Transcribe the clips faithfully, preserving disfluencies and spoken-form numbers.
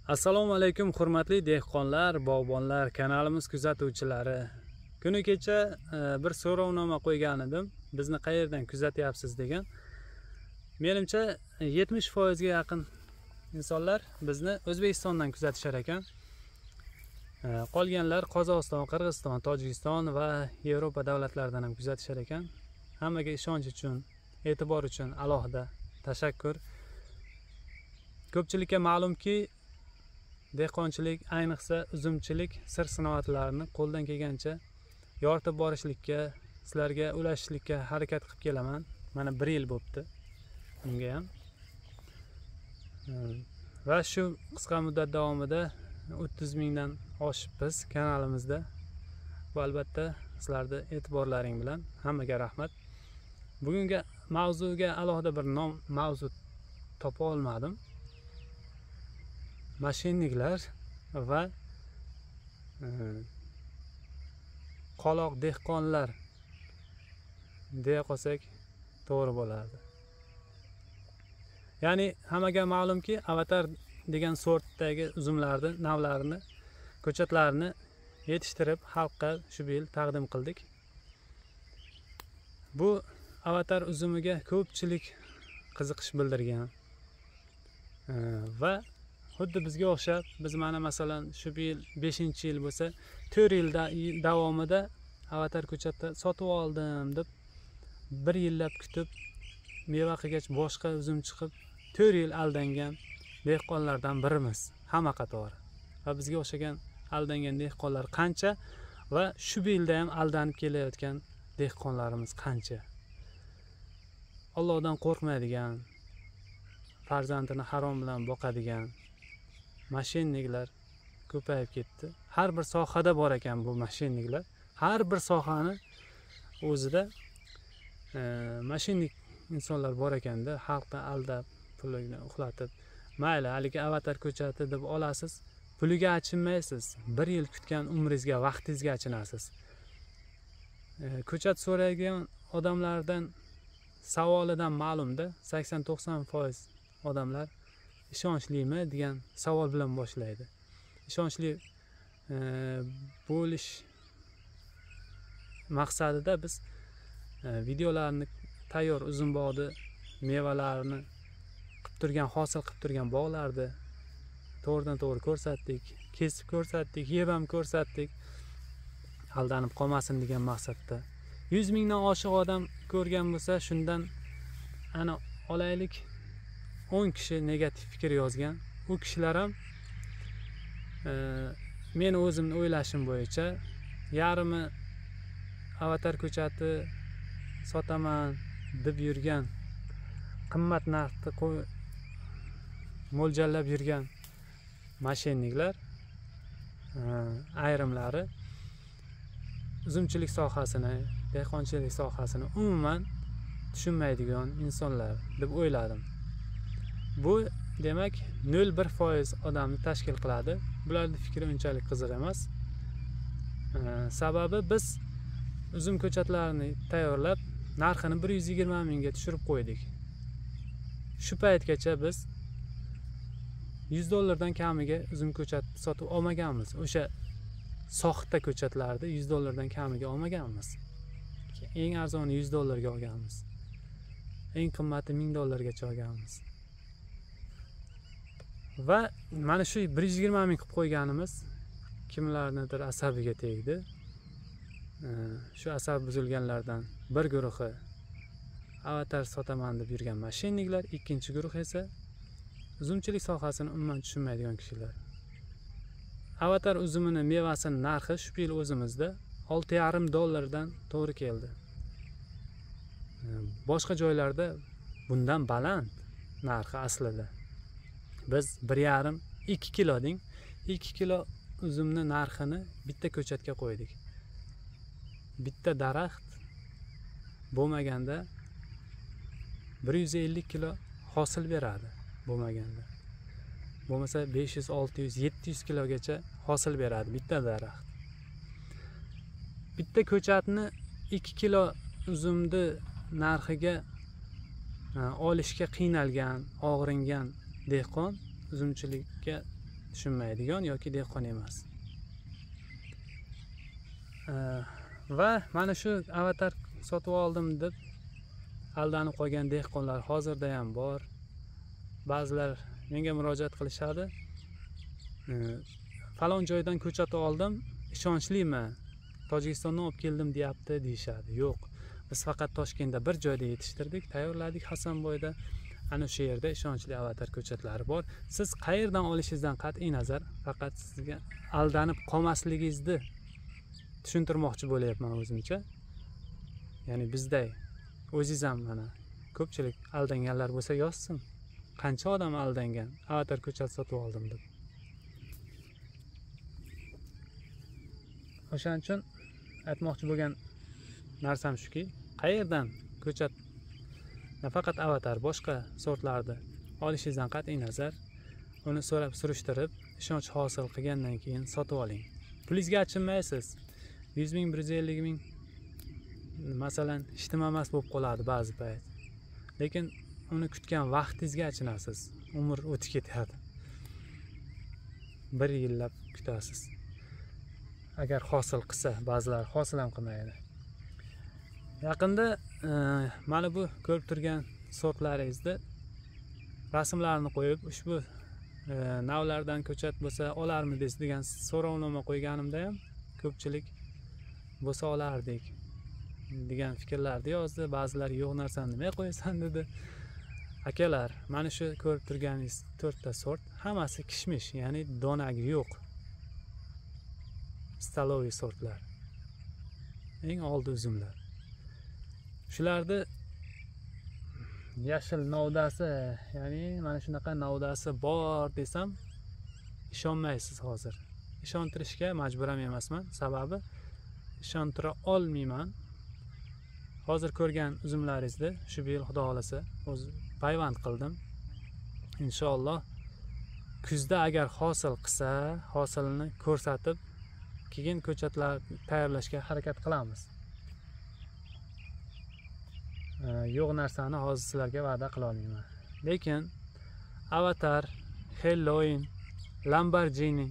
Assalomu alaykum hurmatli dehqonlar, bog'bonlar, kanalimiz kuzatuvchilari. Kuni kecha bir so'rovnoma qo'ygan edim. Bizni qayerdan kuzatyapsiz degan. Menimcha yetmish foiz ga yaqin insonlar bizni O'zbekistondan kuzatishar ekan. Qolganlar Qozog'iston, Qirg'iziston, Tojikiston va Yevropa davlatlaridan ham kuzatishar ekan. Hammaga ishonch uchun, e'tibor uchun alohida tashakkur. Ko'pchilikka ma'lumki, dehqonchilik, ayniqsa uzumchilik sir sinoatlarini qo'ldan kelgancha yoritib borishlikka, sizlarga ulashishlikka harakat qilib kelaman. Mana bir yil bo'libdi bunga ham. Va shu qisqa muddat davomida o'ttiz mingdan oshibmiz kanalimizda. Bu albatta sizlarning e'tiborlaring bilan. Hammaga rahmat. Bugungi mavzuga alohida bir nom, mavzu topa olmadim. Mashinniklar va e, qoloq dehqonlar deya qolsak to'g'ri bo'lardi. Ya'ni hammaga ma'lumki, avatar degan sortdagi uzumlarni, navlarini, ko'chatlarni yetishtirib xalqqa shu yil taqdim qildik. Bu avatar uzumiga ko'pchilik qiziqish bildirgan e, va xuddi bizga o'xshab, biz mana masalan shu yil beshinchi yil bo'lsa, to'rt yil davomida avatar ko'chatni sotib oldim deb bir yillab kutib, meva qilgach boshqa uzum chiqib, to'rt yil aldangan dehqonlardan birimiz, hamma qatori. Va bizga o'xshagan aldangan dehqonlar qancha va shu yilda ham aldanib kelayotgan dehqonlarimiz qancha. Allohdan qo'rqmaydigan, farzandini harom bilan boqadigan mashinniklar ko'payib ketdi. Har bir sohada bor ekan bu mashinniklar. Har bir sohani o'zida e, mashinnik insonlar bor ekanda, xalqni aldab, pulini uxlatib, mayli, haligi avatar ko'chati deb olasiz, puliga achinmaysiz. Bir yil kutgan umringizga, vaqtingizga achinasiz. E, ko'chat so'raydigan odamlardan savolidan ma'lumda, sakson to'qson foiz odamlar ishonchli-mi degan savol bilan boshlaydi. Ishonchli e, bo'lish maqsadida biz e, videolarni tayyor uzum bog'ni mevalarini qilib turgan, hosil qilib turgan bog'larni to'g'ridan to'g'ri ko'rsatdik, kesib ko'rsatdik, yeb ham ko'rsatdik. Aldanib qolmasin degan maqsadda. yuz mingdan oshiq odam ko'rgan bo'lsa, shundan ana olaylik o'n kishi negativ fikr yozgan. U kishilar ham e, men o'zimni o'ylashim bo'yicha yarmi avatar ko'chati sotaman deb yurgan, qimmat narxni mo'ljallab yurgan mashinniklar, e, ayrimlari uzumchilik sohasini, dehqonchilik sohasini umuman tushunmaydigan insonlar deb o'yladim. Bu demak nol bir foiz odamni tashkil qiladi. Bularning fikri unchalik qiziq emas. E, sababi biz uzum ko'chatlarini tayyorlab, narxini bir yuz yigirma mingga tushirib qo'ydik. Shu paytgacha biz yuz dollardan kamiga uzum ko'chat sotib olmaganmiz. O'sha soxta ko'chatlarni yuz dollardan kamiga olmaganmiz. Eng arzoni yuz dollarga olganmiz. Eng qimmati ming dollargacha olganmiz. Va mana shu bir yuz yigirma ming qilib qo'yganimiz kimlarnidir asabiga tegdi. E, shu asab buzilganlardan bir guruhi avatar sotaman deb yurgan mashinniklar, ikkinchi guruh esa uzumchilik sohasini umuman tushunmaydigan kishilar. Avatar uzumini mevasini narxi shu yil o'zimizda olti yarim dollardan to'g'ri keldi. E, boshqa joylarda bundan baland narxi aslida. Biz bir yarim ikki kilo deng, ikki kilo uzumni narxini bitta ko'chatga qo'ydik. Bitta daraxt bo'lmaganda bir yuz ellik kilo hosil beradi, bo'lmaganda. Bo'lmasa besh yuz, olti yuz, yetti yuz kilogacha hosil beradi bitta daraxt. Bitta ko'chatni ikki kilo uzumni narxiga olishga qiynalgan, og'ringan dehqon uzumchilikka tushunmaydigan yoki dehqon emas. Va mana shu avatar sotib oldim deb aldanib qolgan dehqonlar hozirda ham bor. Ba'zilar menga murojaat qilishadi. Falon joydan ko'chat oldim, ishonchliman, Tojikistondan olib keldim deyapti deyishadi. Yo'q, biz faqat Toshkentda bir joyda yetishtirdik, tayyorladik Hasanboyda. Ana o'sha yerda ishonchli avatar ko'chatlari bor. Siz qayerdan olishingizdan qat'iy nazar, faqat sizga aldanib qolmasligingizni tushuntirmoqchi bo'layapman o'zimcha. Ya'ni bizday o'zingiz ham mana ko'pchilik aldanganlar bo'lsa yozsin. Qancha odam aldangan, avatar ko'chat sotib oldim deb. O'shaning uchun aytmoqchi bo'lgan narsam shuki, qayerdan ko'chat, nafaqat avatar, boshqa sortlarni olishingizdan qat'iy nazar, uni so'rab surishtirib, ishonch hosil qilgandan keyin sotib oling. Pulingizga achinmaysiz. yuz ming, bir yuz ellik ming masalan ishtimamas bo'lib qoladi ba'zi payt. Lekin uni kutgan vaqtingizga achinasiz. Umr o'tib ketadi. bir yillab kutasiz. Agar hosil qilsa, ba'zilar hosil ham qilmaydi. Yaqinda e, mana bu ko'rib turgan sortlaringizni rasmlarini qo'yib, ushbu e, navlardan ko'chat bo'lsa olarmidingiz degan so'rovnoma qo'yganimda ham ko'pchilik bo'lsa olardik degan fikrlarni yozdi. Ba'zilar yo'q narsani nima qo'yasan dedi. Akalar, mana shu ko'rib turganingiz to'rtta sort, hammasi kishmish, ya'ni donagi yo'q. Staloviy sortlar. Eng oldi uzumlar. Shularni yashil novdasi, ya'ni mana shunaqa novdasi bor desam ishonmaysiz hozir. Ishontirishga majbur ham emasman, sababi ishontira olmayman. Hozir ko'rgan uzumlaringizni shu yil xudo xolasa o'z payvand qildim. Inshaalloh kuzda agar hosil qilsa, hosilni ko'rsatib, keyin ko'chatlar tayyorlashga harakat qilamiz. Yo'q narsani hozir sizlarga va'da qila olmayman. Lekin avatar, Halloween, Lamborghini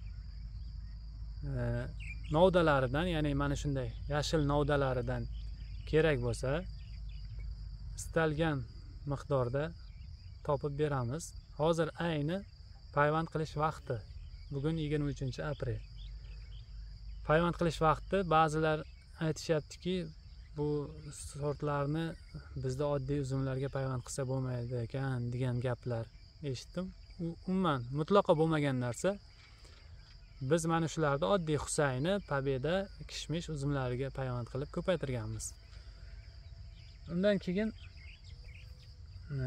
novdalaridan, ya'ni mana shunday yashil novdalaridan kerak bo'lsa, istalgan miqdorda topib beramiz. Hozir ayni payvand qilish vaqti. Bugun yigirma uchinchi aprel. Payvand qilish vaqti. Ba'zilar aytishyaptiki, bu sortlarni bizda oddiy uzumlarga payvand qilsa bo'lmaydi ekan degan gaplar eshitdim. U umuman mutlaqo bo'lmagan narsa. Biz mana shularni oddiy Husayni, Pobeda, kishmish uzumlariga payvand qilib ko'paytirganmiz. Undan keyin e,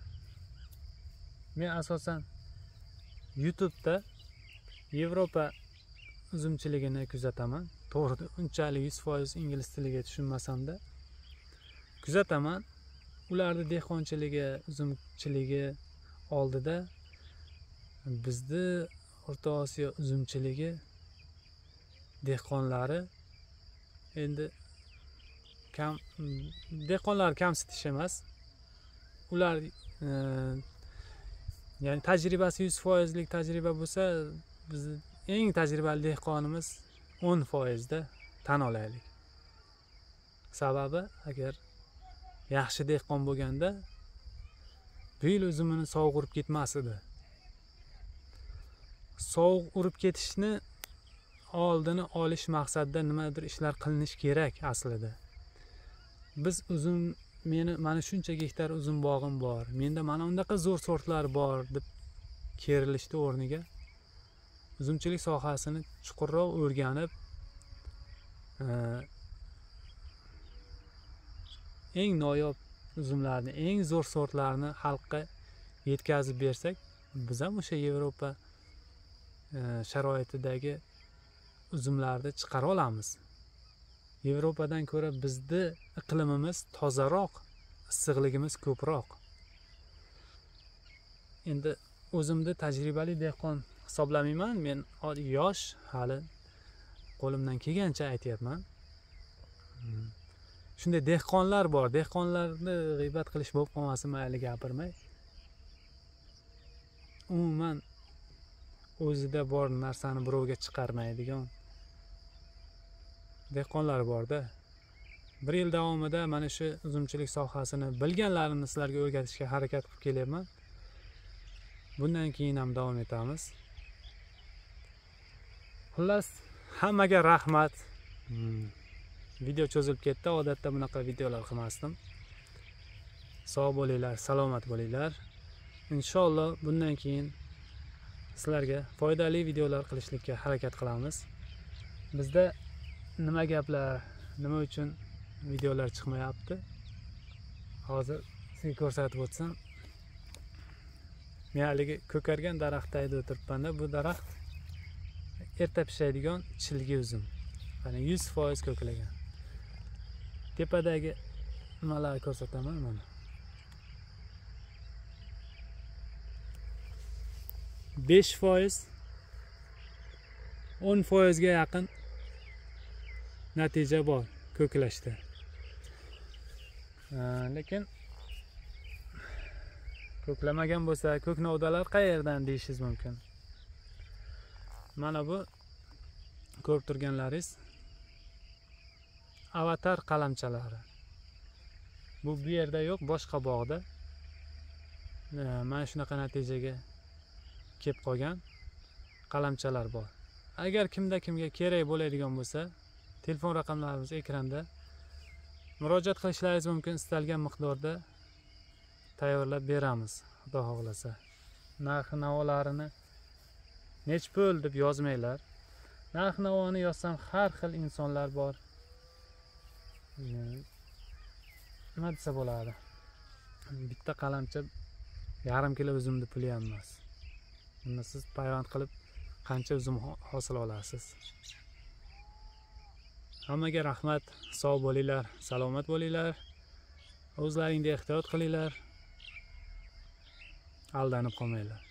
men asosan YouTube'da Yevropa uzumchiligini kuzataman. To'g'ri, unchalik yuz foiz ingliz tiliga tushunmasam-da kuzataman. Ularni dehqonchiligi, uzumchiligi oldida bizni O'rta Osiyo uzumchiligi dehqonlari endi kam dehqonlar kamsitish emas. Ular e, ya'ni tajribasi yuz foiz lik tajriba bo'lsa, biz eng tajribali dehqonimiz o'n foiz da tan olaylik. Sababi, agar yaxshi dehqon bo'lganda bu yil uzumini sovuq urib ketmas edi. Sovuq urib ketishni oldini olish maqsadida nimadir ishlar qilinish kerak aslida. Biz uzum, meni mana shuncha gektar uzum bog'im bor, menda mana undaqa zo'r sortlar bor deb kerilishdi o'rniga uzumchilik sohasini chuqurroq o'rganib, eng noyob uzumlarni, eng zo'r sortlarni xalqqa yetkazib bersak, biz ham o'sha Yevropa sharoitidagi uzumlarni chiqara olamiz. Yevropadan ko'ra bizda iqlimimiz tozaroq, issiqligimiz ko'proq. Endi o'zimni tajribali dehqon hisoblamayman, men yosh, hali qo'limdan kelgancha aytyapman. Shunday dehqonlar bor, dehqonlarni g'iybat qilish bo'lib qolmasin, mayli gapirmay. Umuman o'zida bor narsani birovga chiqarmaydigan dehqonlar borda. Bir yil davomida mana shu uzumchilik sohasini bilganlarimni sizlarga o'rgatishga harakat qilib kelyapman. Bundan keyin ham davom etamiz. Xullas, hammaga rahmat. Hmm. Video cho'zilib ketdi. Odatda bunaqa videolar qilmasdim. Sog' bo'linglar, salomat bo'linglar. Inshaalloh bundan keyin sizlarga foydali videolar qilishlikka harakat qilamiz. Bizda nima gaplar, nima uchun videolar chiqmayapti? Hozir sizga ko'rsatib o'tsam. Men haligi ko'kargan daraxt tagida o'tiribman-da. Bu daraxt erta pishadigan chilgi uzum. Mana yuz foiz ko'klagan. Tepadagi nimalarni ko'rsataman mana. besh foiz o'n foizga yaqin natija bor ko'klashda. Lekin ko'klamagan bo'lsa, ko'k novdalar qayerdan deyishingiz mumkin. Mana bu ko'rib turganlaringiz avatar qalamchalari. Bu bu yerda yo'q, boshqa bog'da. Mana shunaqa natijaga kelib qolgan qalamchalar bor. Agar kimda kimga kerak bo'ladigan bo'lsa, telefon raqamlarimiz ekranda. Murojaat qilishlaringiz mumkin. Istalgan miqdorda tayyorlab beramiz, xudo xohlasa. Narx-navolarini nech pul deb yozmanglar. Narx-navoni yozsam har xil insonlar bor. Nima desa bo'ladi? Bitta qalamcha yarim kilo uzumni puli ham emas. Buni siz payvand qilib qancha uzum hosil olasiz? Hammaga rahmat, sog' bo'linglar, salomat bo'linglar. O'zlaringizga ehtiyot qilinglar. Aldanib qolmanglar.